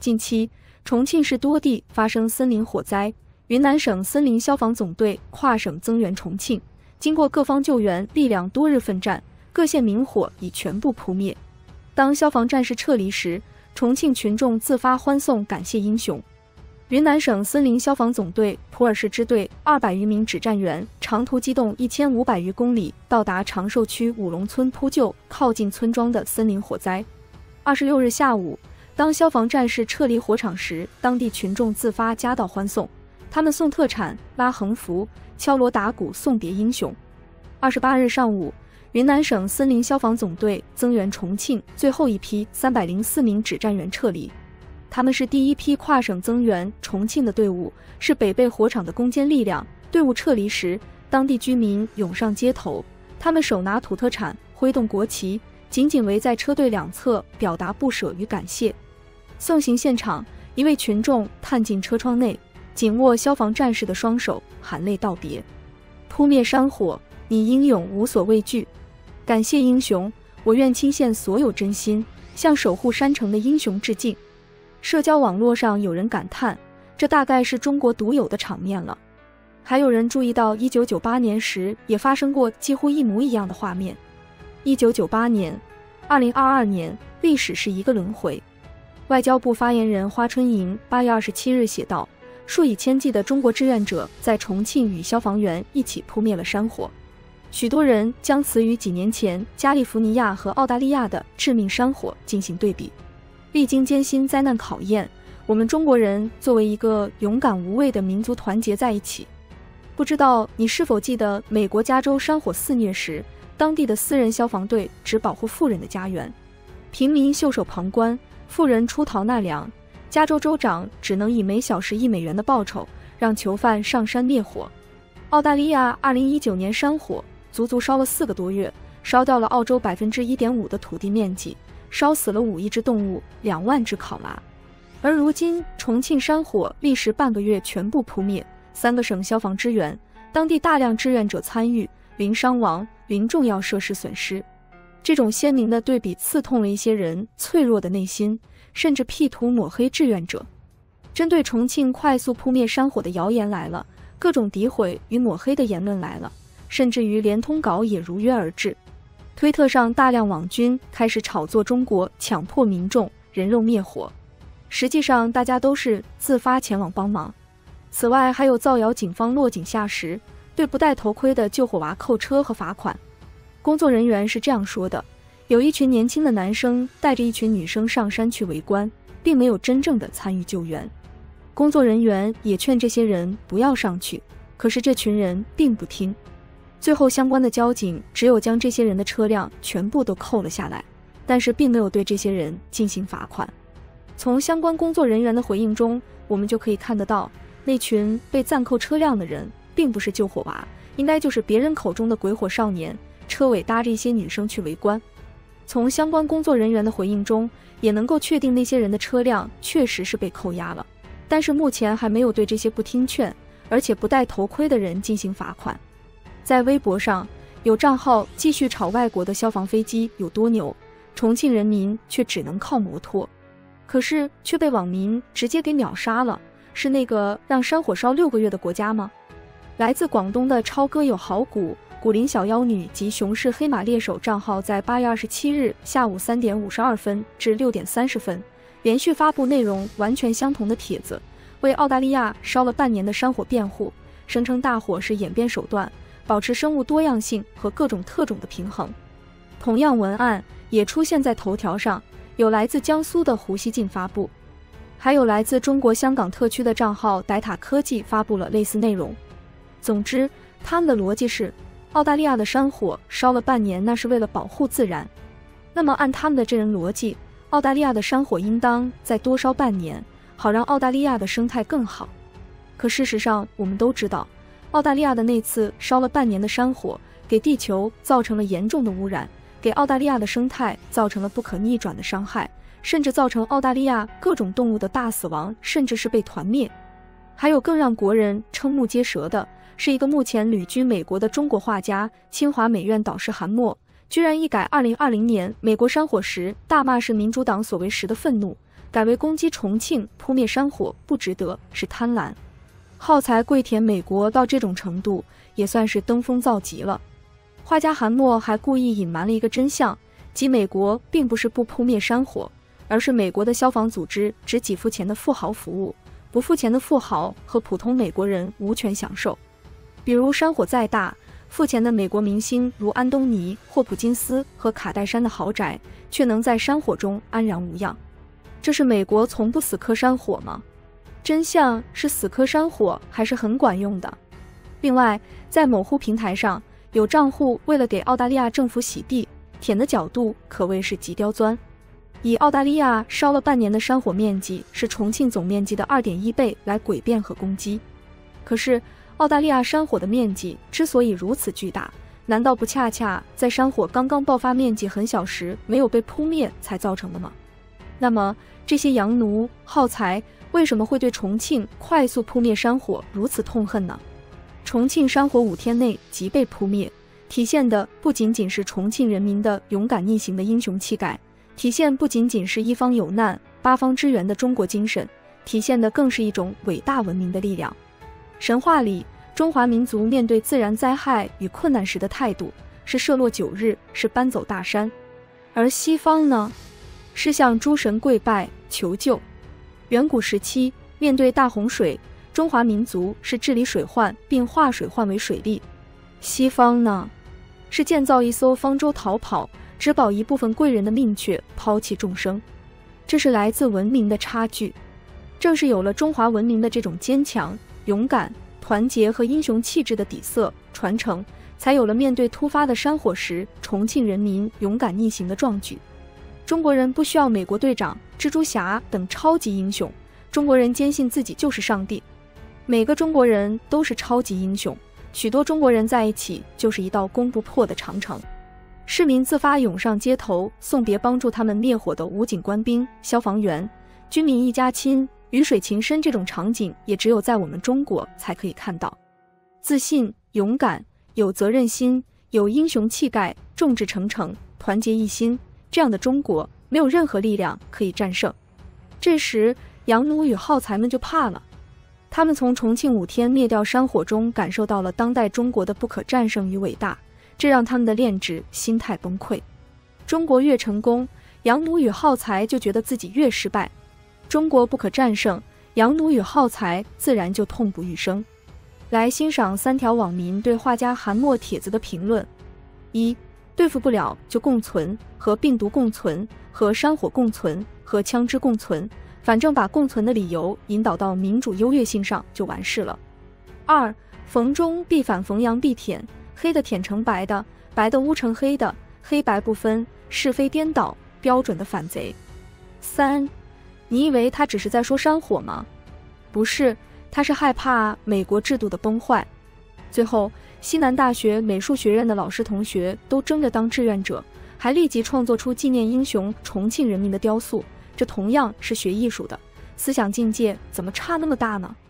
近期，重庆市多地发生森林火灾，云南省森林消防总队跨省增援重庆，经过各方救援力量多日奋战，各县明火已全部扑灭。当消防战士撤离时，重庆群众自发欢送感谢英雄。云南省森林消防总队普洱市支队200余名指战员长途机动1500余公里，到达长寿区五龙村扑救靠近村庄的森林火灾。26日下午，当消防战士撤离火场时，当地群众自发夹道欢送，他们送特产、拉横幅、敲锣打鼓送别英雄。28日上午，云南省森林消防总队增援重庆最后一批304名指战员撤离。他们是第一批跨省增援重庆的队伍，是北碚火场的攻坚力量。队伍撤离时，当地居民涌上街头，他们手拿土特产，挥动国旗，紧紧围在车队两侧，表达不舍与感谢。送行现场，一位群众探进车窗内，紧握消防战士的双手，含泪道别。扑灭山火，你英勇无所畏惧。感谢英雄，我愿倾献所有真心，向守护山城的英雄致敬。社交网络上有人感叹，这大概是中国独有的场面了。还有人注意到1998年时也发生过几乎一模一样的画面。1998年、2022年，历史是一个轮回。外交部发言人花春莹8月27日写道，数以千计的中国志愿者在重庆与消防员一起扑灭了山火。许多人将此与几年前加利福尼亚和澳大利亚的致命山火进行对比。历经艰辛灾难考验，我们中国人作为一个勇敢无畏的民族团结在一起。不知道你是否记得美国加州山火肆虐时，当地的私人消防队只保护富人的家园，平民袖手旁观，富人出逃纳粮，加州州长只能以每小时1美元的报酬让囚犯上山灭火。澳大利亚2019年山火足足烧了4个多月，烧掉了澳洲1.5%的土地面积，烧死了5亿只动物，2万只考拉。而如今重庆山火历时半个月全部扑灭，3个省消防支援，当地大量志愿者参与，零伤亡，零重要设施损失。这种鲜明的对比刺痛了一些人脆弱的内心，甚至辟图抹黑志愿者。针对重庆快速扑灭山火的谣言来了，各种诋毁与抹黑的言论来了，甚至于连通稿也如约而至。推特上大量网军开始炒作中国强迫民众人肉灭火，实际上大家都是自发前往帮忙。此外还有造谣警方落井下石，对不戴头盔的救火娃扣车和罚款。工作人员是这样说的，有一群年轻的男生带着一群女生上山去围观，并没有真正的参与救援。工作人员也劝这些人不要上去，可是这群人并不听。最后相关的交警只有将这些人的车辆全部都扣了下来，但是并没有对这些人进行罚款。从相关工作人员的回应中，我们就可以看得到，那群被暂扣车辆的人并不是救火娃，应该就是别人口中的鬼火少年，车尾搭着一些女生去围观。从相关工作人员的回应中，也能够确定那些人的车辆确实是被扣押了，但是目前还没有对这些不听劝而且不戴头盔的人进行罚款。在微博上，有账号继续炒外国的消防飞机有多牛，重庆人民却只能靠摩托，可是却被网民直接给秒杀了。是那个让山火烧6个月的国家吗？来自广东的超歌友好古林小妖女及熊市黑马猎手账号在8月27日下午3点52分至6点30分连续发布内容完全相同的帖子，为澳大利亚烧了半年的山火辩护，声称大火是演变手段，保持生物多样性和各种特种的平衡。同样文案也出现在头条上，有来自江苏的胡锡进发布，还有来自中国香港特区的账号傣塔科技发布了类似内容。总之，他们的逻辑是，澳大利亚的山火烧了半年，那是为了保护自然。那么按他们的这人逻辑，澳大利亚的山火应当再多烧半年，好让澳大利亚的生态更好。可事实上，我们都知道，澳大利亚的那次烧了半年的山火，给地球造成了严重的污染，给澳大利亚的生态造成了不可逆转的伤害，甚至造成澳大利亚各种动物的大死亡，甚至是被团灭。还有更让国人瞠目结舌的，是一个目前旅居美国的中国画家、清华美院导师韩墨，居然一改2020年美国山火时大骂是民主党所为时的愤怒， 改为攻击重庆、扑灭山火，不值得，是贪婪。耗材跪舔美国到这种程度，也算是登峰造极了。画家韩墨还故意隐瞒了一个真相，即美国并不是不扑灭山火，而是美国的消防组织只给付钱的富豪服务，不付钱的富豪和普通美国人无权享受。比如山火再大，付钱的美国明星如安东尼、霍普金斯和卡戴珊的豪宅，却能在山火中安然无恙。这是美国从不死磕山火吗？真相是死磕山火还是很管用的。另外，在某乎平台上，有账户为了给澳大利亚政府洗地，舔的角度可谓是极刁钻。以澳大利亚烧了半年的山火面积是重庆总面积的 2.1 倍来诡辩和攻击。可是，澳大利亚山火的面积之所以如此巨大，难道不恰恰在山火刚刚爆发面积很小时没有被扑灭才造成的吗？那么，这些洋奴、耗材为什么会对重庆快速扑灭山火如此痛恨呢？重庆山火5天内即被扑灭，体现的不仅仅是重庆人民的勇敢逆行的英雄气概，体现不仅仅是一方有难八方支援的中国精神，体现的更是一种伟大文明的力量。神话里，中华民族面对自然灾害与困难时的态度是射落9日，是搬走大山。而西方呢，是向诸神跪拜求救。远古时期，面对大洪水，中华民族是治理水患并化水患为水利。西方呢，是建造一艘方舟逃跑，只保一部分贵人的命，却抛弃众生。这是来自文明的差距。正是有了中华文明的这种坚强、勇敢、团结和英雄气质的底色传承，才有了面对突发的山火时重庆人民勇敢逆行的壮举。中国人不需要美国队长、蜘蛛侠等超级英雄，中国人坚信自己就是上帝。每个中国人都是超级英雄，许多中国人在一起就是一道攻不破的长城。市民自发涌上街头，送别帮助他们灭火的武警官兵、消防员，军民一家亲，鱼水情深，这种场景也只有在我们中国才可以看到。自信、勇敢、有责任心、有英雄气概、众志成城、团结一心，这样的中国没有任何力量可以战胜。这时，洋奴与耗材们就怕了。他们从重庆5天灭掉山火中感受到了当代中国的不可战胜与伟大，这让他们的炼脂心态崩溃。中国越成功，洋奴与耗材就觉得自己越失败。中国不可战胜，洋奴与耗材自然就痛不欲生。来欣赏3条网民对画家韩墨帖子的评论。1. 对付不了就共存，和病毒共存，和山火共存，和枪支共存，反正把共存的理由引导到民主优越性上就完事了。2. 逢中必反，逢阳必舔，黑的舔成白的，白的污成黑的，黑白不分，是非颠倒，标准的反贼。3. 你以为他只是在说山火吗？不是，他是害怕美国制度的崩坏。最后，西南大学美术学院的老师同学都争着当志愿者，还立即创作出纪念英雄重庆人民的雕塑，这同样是学艺术的，思想境界怎么差那么大呢？